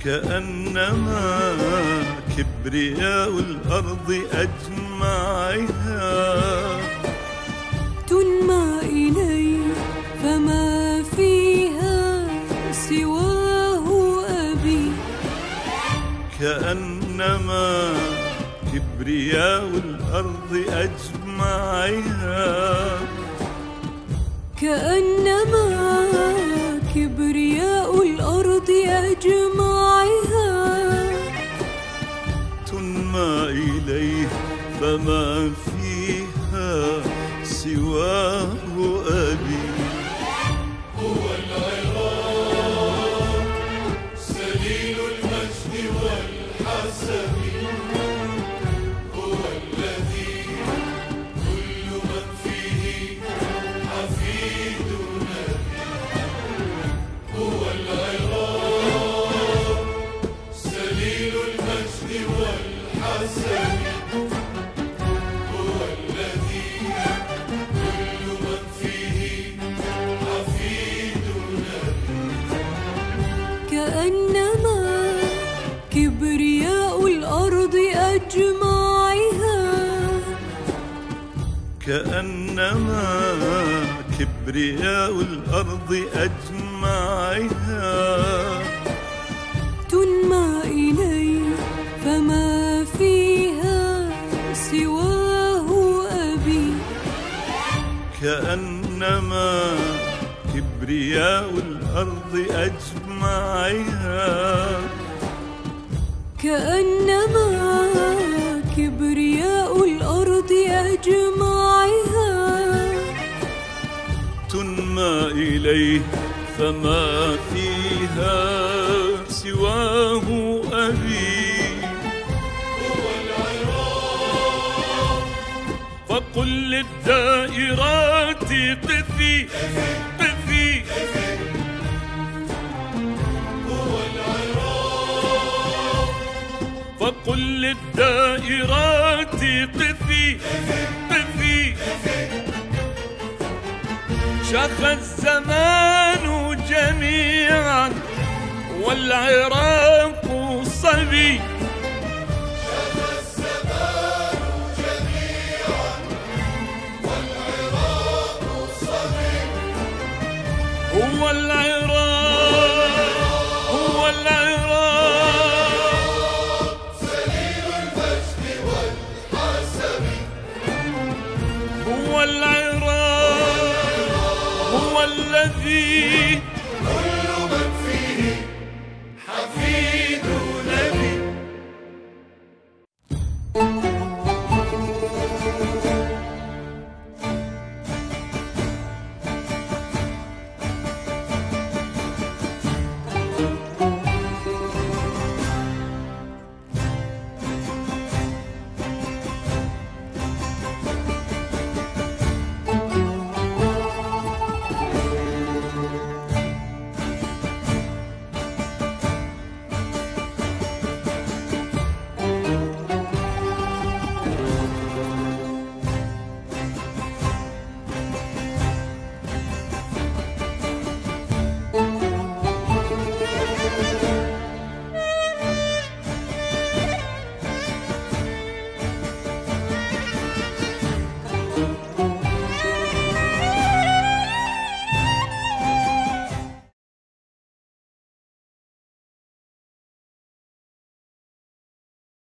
كأنما كبرياء الأرض أجمعها تنمى إليه فما فيها سواه أبي. كأنما كبرياء الأرض أجمعها كأنما كبرياء الأرض أجمعها تنمى إليه فما فيها سواه أبي. هو العراق سليل المجد والحسب، هو الذي كل من فيه حفيد نبي. هو العراق سليل المجد والحسب، هو الذي كل من فيه حفيد نبي. كأنما كبرياء الأرض أجمعها كأنما كبرياء الأرض أجمعها تنمى إليه فما فيها سواه أبي. كأنما كبرياء الأرض أجمعها كأنما كبرياء الأرض أجمعها تنمى إليه فما فيها سواه أبي. هو العراق فقل للدائرات قفي قفي. هو العراق فقل للدائرات قفي قفي. شخ الزمان جميعا والعراق صبي. شخ الزمان جميعا والعراق صبي. هو العراق